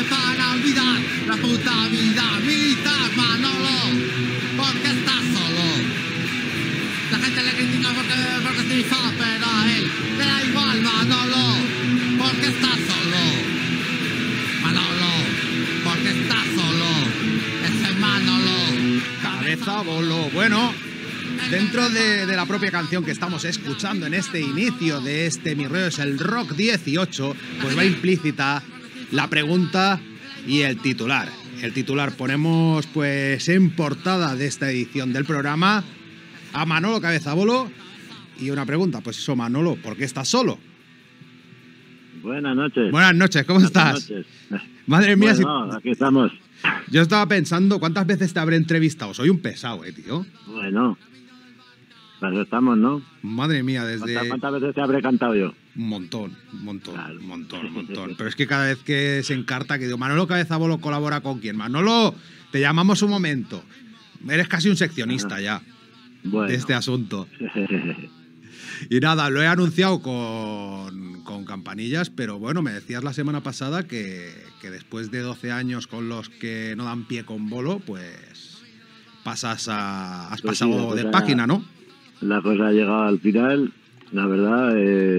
para olvidar la puta vida militar, Manolo, porque estás solo. La gente le critica porque se hizo, pero a él le da igual, Manolo, porque estás solo. Manolo, porque estás solo. Ese Manolo. Cabeza bolo. Bueno, dentro de la propia canción que estamos escuchando en este inicio de este Mi Rollo es el Rock 18, pues va implícita la pregunta y el titular. El titular ponemos pues en portada de esta edición del programa a Manolo Cabeza Bolo y una pregunta, pues eso, Manolo, ¿por qué estás solo? Buenas noches. Buenas noches, ¿cómo estás? Noches. Madre mía, bueno, aquí estamos. Yo estaba pensando cuántas veces te habré entrevistado. Soy un pesado, tío. Bueno, para eso estamos, ¿no? Madre mía, desde... ¿Cuántas veces te habré cantado yo? Un montón. Claro. Un montón. Pero es que cada vez que se encarta, que digo, Manolo Cabeza Bolo colabora con quién. Manolo, te llamamos un momento. Eres casi un seccionista ya de este asunto. Y nada, lo he anunciado con campanillas, pero bueno, me decías la semana pasada que después de 12 años con los que no dan pie con bolo, pues has pasado de página, ¿no? La cosa ha llegado al final. La verdad,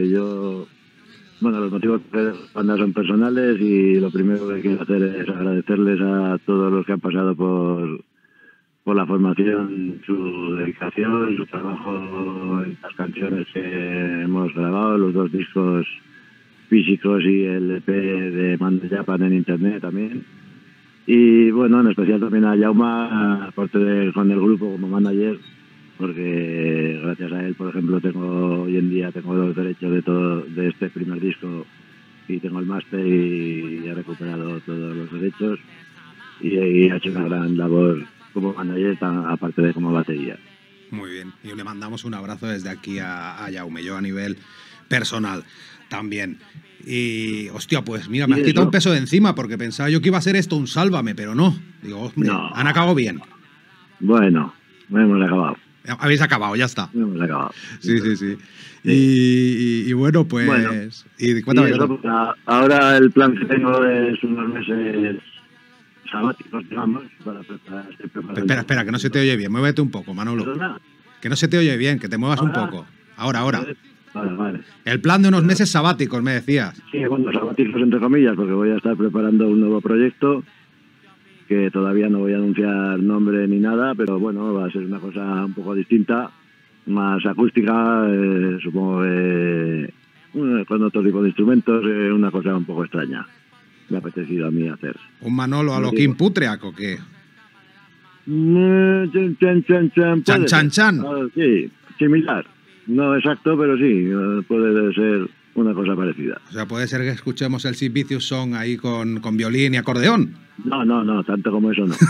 los motivos de banda son personales y lo primero que quiero hacer es agradecerles a todos los que han pasado por la formación, su dedicación, su trabajo en las canciones que hemos grabado, los 2 discos físicos y el EP de Man Japan en internet también. Y bueno, en especial también a Jauma, aparte con el grupo como manager, porque gracias a él, por ejemplo, hoy en día tengo los derechos de este primer disco y tengo el máster y he recuperado todos los derechos y ha hecho una gran labor como manager, aparte de como batería. Muy bien, y le mandamos un abrazo desde aquí a Jaume, yo a nivel personal también. Y, hostia, pues mira, me has quitado un peso de encima porque pensaba yo que iba a ser esto un sálvame, pero no. Digo, hombre, no. Han acabado bien. Bueno, hemos acabado. Habéis acabado, ya está. Hemos acabado. Sí. Y bueno, pues... Bueno, cuéntame. Ahora el plan que tengo es unos meses sabáticos, digamos, para preparar. Espera, que no se te oye bien. Muévete un poco, Manolo. ¿Perdona? Que no se te oye bien, que te muevas un poco. Ahora. Vale. El plan de unos meses sabáticos, me decías. Sí, bueno, sabáticos entre comillas, porque voy a estar preparando un nuevo proyecto que todavía no voy a anunciar nombre ni nada, pero bueno, va a ser una cosa un poco distinta, más acústica, supongo que con otro tipo de instrumentos, una cosa un poco extraña. Me ha apetecido a mí hacer. ¿Un Manolo a lo Kim Putreak o qué? Chan. Sí, similar. No exacto, pero sí, puede ser una cosa parecida. O sea, puede ser que escuchemos el Sid Vicious Song ahí con violín y acordeón. No, tanto como eso no.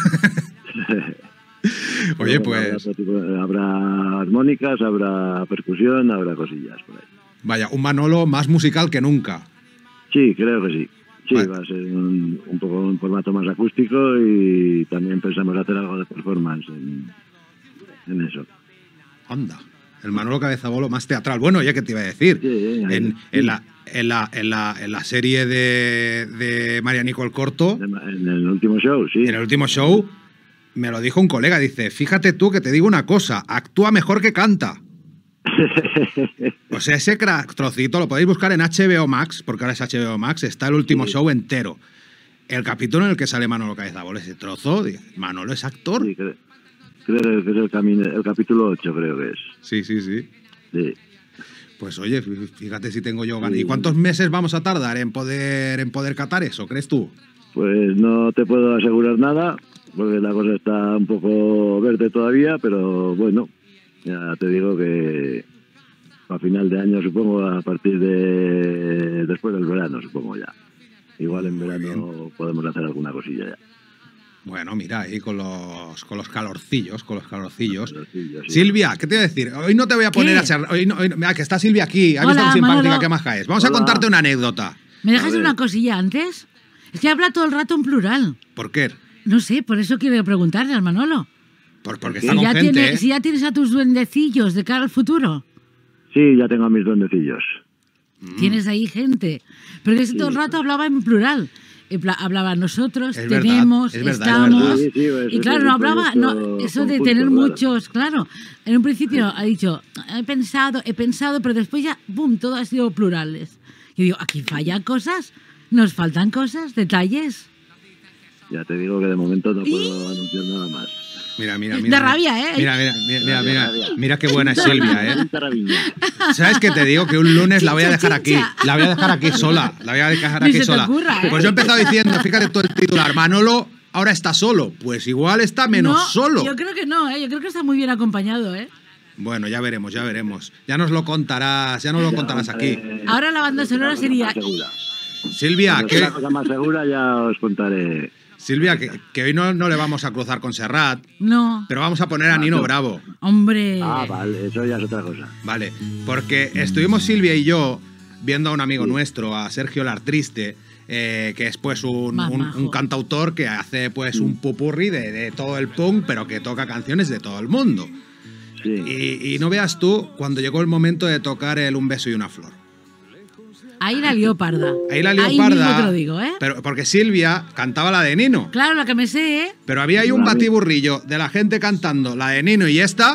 Oye, pues... Habrá armónicas, habrá percusión, habrá cosillas por ahí. Vaya, un Manolo más musical que nunca. Sí, creo que sí. Sí, va a ser un poco un formato más acústico y también pensamos hacer algo de performance en eso. Anda, el Manolo Cabeza Bolo más teatral. Bueno, ya que te iba a decir, sí, en la serie de Marianico el Corto... En el último show, sí. En el último show me lo dijo un colega, dice, fíjate tú que te digo una cosa, actúa mejor que canta. O sea, ese trocito lo podéis buscar en HBO Max, porque ahora es HBO Max, está el último show entero. El capítulo en el que sale Manolo Cabeza Bolo, ese trozo, Manolo es actor. Sí, creo que es el capítulo 8, creo que es. Sí. Pues oye, fíjate si tengo yo ganas. Sí. ¿Y cuántos meses vamos a tardar en poder catar eso, crees tú? Pues no te puedo asegurar nada, porque la cosa está un poco verde todavía, pero bueno, ya te digo que a final de año, supongo, a partir de después del verano, supongo ya. Igual en verano podemos hacer alguna cosilla ya. Bueno, mira, ahí con los calorcillos. Sí. Silvia, ¿qué te iba a decir? Hoy no te voy a poner a charlar. Mira, que está Silvia aquí. ¿Has visto lo simpática que más caes? Vamos a contarte una anécdota. ¿Me dejas una cosilla antes? Es que habla todo el rato en plural. ¿Por qué? No sé, por eso quiero preguntarle al Manolo. Porque está con gente, Si ya tienes a tus duendecillos de cara al futuro. Sí, ya tengo a mis duendecillos. Tienes ahí gente. Pero es que todo el rato hablaba en plural. hablaba nosotros, Es tenemos, verdad, es verdad, estamos. es verdad. Sí, sí, Y claro, no hablaba, no, eso de tener muchos, claro. En un principio ha dicho, he pensado, pero después ya, boom, todo ha sido plurales. Y digo, aquí fallan cosas, nos faltan cosas, detalles. Ya te digo que de momento no puedo anunciar nada más. Mira. De rabia, ¿eh? Mira qué buena es Silvia, ¿eh? Mucha rabia. ¿Sabes qué te digo? Que un lunes la voy a dejar aquí. La voy a dejar aquí sola. La voy a dejar Ni aquí se te sola. ocurra, ¿eh? Pues yo he empezado diciendo, fíjate todo el titular, Manolo ahora está solo. Pues igual está menos No, solo. Yo creo que no, ¿eh? Yo creo que está muy bien acompañado, ¿eh? Bueno, ya veremos. Ya nos lo contarás aquí. Ahora la banda sonora sería... Silvia, Cuando sea la cosa más segura ya os contaré. Silvia, que hoy no le vamos a cruzar con Serrat, No, pero vamos a poner a Nino Bravo. hombre. Ah, vale, eso ya es otra cosa. Vale, porque estuvimos Silvia y yo viendo a un amigo nuestro, a Sergio Lartriste, que es pues un cantautor que hace pues un popurrí de todo el punk, pero que toca canciones de todo el mundo. Sí. Y no veas tú cuando llegó el momento de tocar el Un beso y una flor. Ahí la lió parda. Ahí la lió Ahí parda, mismo te lo digo, ¿eh? pero porque Silvia cantaba la de Nino. Claro, lo que me sé, ¿eh? Pero había ahí un batiburrillo de la gente cantando la de Nino y esta.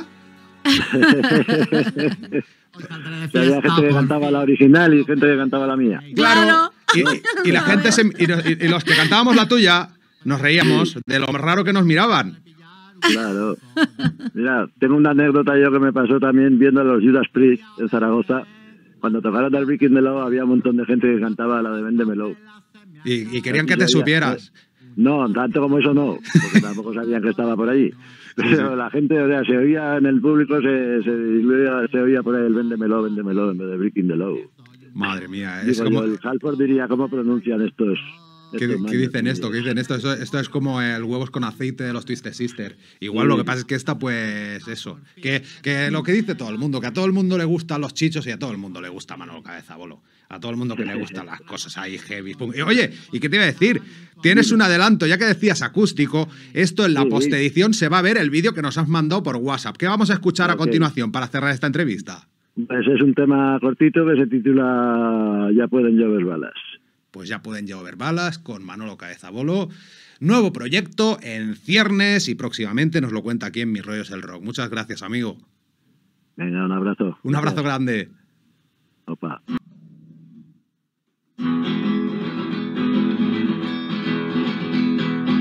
Que había gente que cantaba la original y gente que cantaba la mía. Claro. Y la gente y los que cantábamos la tuya nos reíamos de lo raro que nos miraban. Claro. Mira, tengo una anécdota yo que me pasó también viendo a los Judas Priest en Zaragoza. Cuando tocaron el Breaking the Law había un montón de gente que cantaba la de Véndemelo. Y querían que te supieras. No, tanto como eso no, porque tampoco sabían que estaba por allí. Pero la gente, o sea, se oía en el público, se oía por ahí el Véndemelo en vez de Breaking the Law. Madre mía, es como... el Halford diría, ¿cómo pronuncian estos? ¿Qué dicen esto? Esto es como el huevos con aceite de los Twisted Sister. Igual lo que pasa es que esta, pues eso. Que lo que dice todo el mundo, que a todo el mundo le gustan los chichos y a todo el mundo le gusta Manolo Cabeza Bolo. A todo el mundo que le gustan las cosas ahí heavy. Y, oye, ¿y qué te iba a decir? Tienes un adelanto, ya que decías acústico, esto en la postedición se va a ver el vídeo que nos has mandado por WhatsApp. ¿Qué vamos a escuchar a continuación para cerrar esta entrevista? Pues es un tema cortito que se titula Ya pueden llover balas. Pues ya pueden llover balas con Manolo Cabeza Bolo. Nuevo proyecto en ciernes y próximamente nos lo cuenta aquí en Mis Rollos el Rock. Muchas gracias, amigo. Venga, un abrazo. Un abrazo grande. Opa.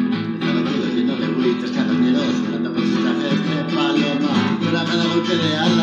Diciendo que muy tres carroñeros, mirando con sus trajes de paloma, una cada golpe de ala.